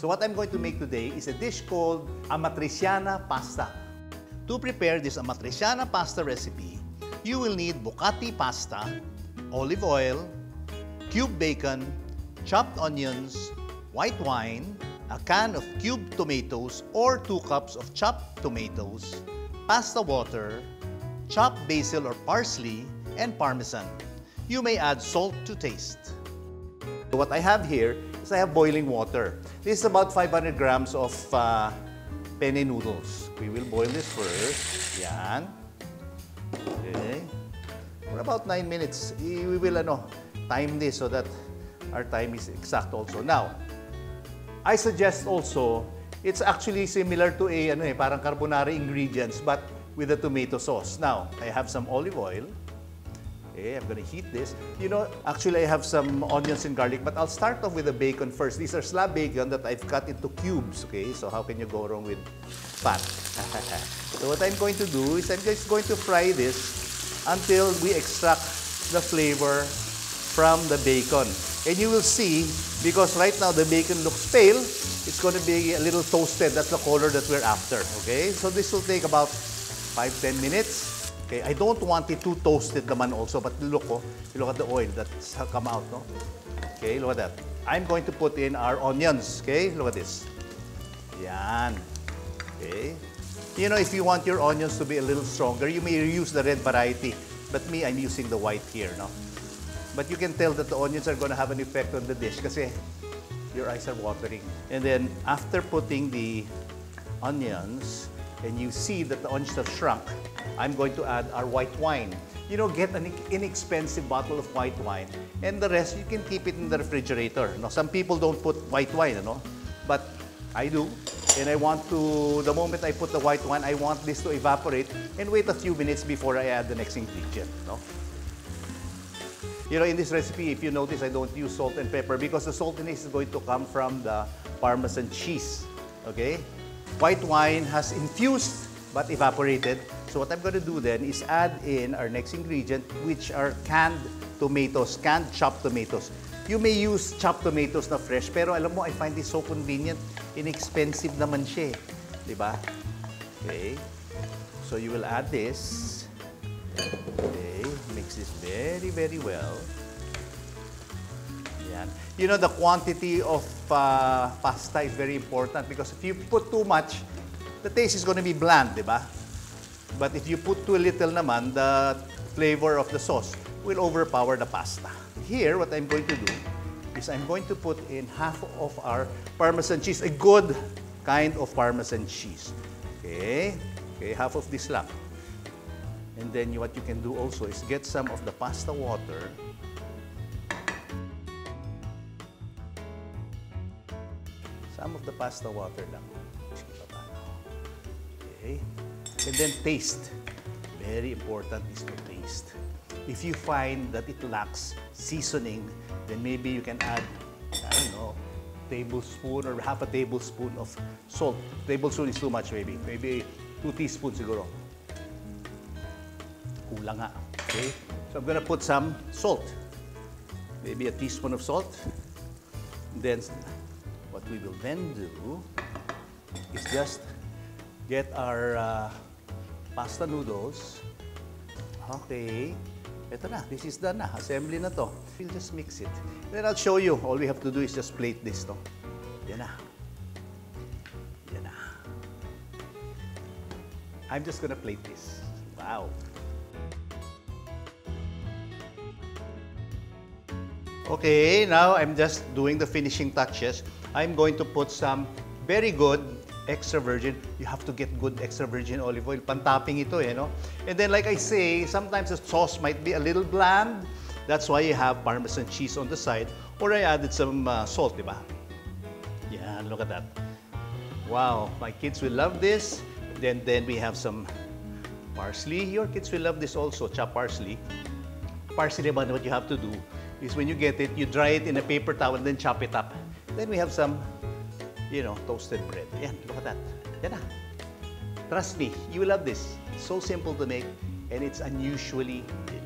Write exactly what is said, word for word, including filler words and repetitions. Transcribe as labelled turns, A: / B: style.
A: So what I'm going to make today is a dish called amatriciana pasta. To prepare this amatriciana pasta recipe, you will need bucati pasta, olive oil, cubed bacon, chopped onions, white wine, a can of cubed tomatoes or two cups of chopped tomatoes, pasta water, chopped basil or parsley, and parmesan. You may add salt to taste. What I have here is I have boiling water. This is about five hundred grams of uh, penne noodles. We will boil this first. Yan. Okay. For about nine minutes. We will ano, time this so that our time is exact also. Now, I suggest also, it's actually similar to a ano eh, parang carbonara ingredients but with a tomato sauce. Now, I have some olive oil. Okay, I'm gonna heat this. You know, actually I have some onions and garlic, but I'll start off with the bacon first. These are slab bacon that I've cut into cubes, okay? So how can you go wrong with fat? So what I'm going to do is I'm just going to fry this until we extract the flavor from the bacon. And you will see, because right now the bacon looks pale, it's going to be a little toasted. That's the color that we're after, okay? So this will take about five to ten minutes. Okay, I don't want it too toasted naman also, but look, oh, look at the oil that's come out, no? Okay, look at that. I'm going to put in our onions, okay? Look at this. Yan. Okay. You know, if you want your onions to be a little stronger, you may use the red variety. But me, I'm using the white here, no? But you can tell that the onions are going to have an effect on the dish kasi your eyes are watering. And then, after putting the onions, and you see that the onions have shrunk, I'm going to add our white wine. You know, get an inexpensive bottle of white wine, and the rest, you can keep it in the refrigerator. No, some people don't put white wine, you know, but I do. And I want to, the moment I put the white wine, I want this to evaporate and wait a few minutes before I add the next ingredient. No? You know, in this recipe, if you notice, I don't use salt and pepper because the saltiness is going to come from the Parmesan cheese. Okay? White wine has infused but evaporated. So what I'm going to do then is add in our next ingredient, which are canned tomatoes, canned chopped tomatoes. You may use chopped tomatoes na fresh, pero alam mo, I find this so convenient. Inexpensive naman siya, di ba? Okay. So you will add this. Okay. Mix this very, very well. Yan. You know, the quantity of uh, pasta is very important because if you put too much, the taste is going to be bland, di ba? But if you put too little naman, the flavor of the sauce will overpower the pasta. Here, what I'm going to do is I'm going to put in half of our Parmesan cheese, a good kind of Parmesan cheese. Okay? Okay, half of this lang. And then what you can do also is get some of the pasta water. Some of the pasta water lang. Okay? And then taste. Very important is to taste. If you find that it lacks seasoning, then maybe you can add, I don't know, tablespoon or half a tablespoon of salt. Tablespoon is too much maybe. Maybe two teaspoons siguro. Kulang nga. Okay? So I'm gonna put some salt. Maybe a teaspoon of salt. And then what we will then do is just get our uh, pasta noodles. Okay. Ito na. This is done na. Assembly na to. We'll just mix it. Then I'll show you. All we have to do is just plate this, no? Yan na. Yan na. I'm just gonna plate this. Wow. Okay, now I'm just doing the finishing touches. I'm going to put some very good extra virgin. You have to get good extra virgin olive oil. Pantapping ito, eh, no? And then, like I say, sometimes the sauce might be a little bland. That's why you have Parmesan cheese on the side. Or I added some uh, salt, di ba? Yeah, look at that. Wow, my kids will love this. Then, then we have some parsley. Your kids will love this also, chopped parsley. Parsley, but what you have to do is when you get it, you dry it in a paper towel and then chop it up. Then we have some, you know, toasted bread. Ayan, look at that. Yan na. Trust me, you will love this. It's so simple to make and it's unusually delicious.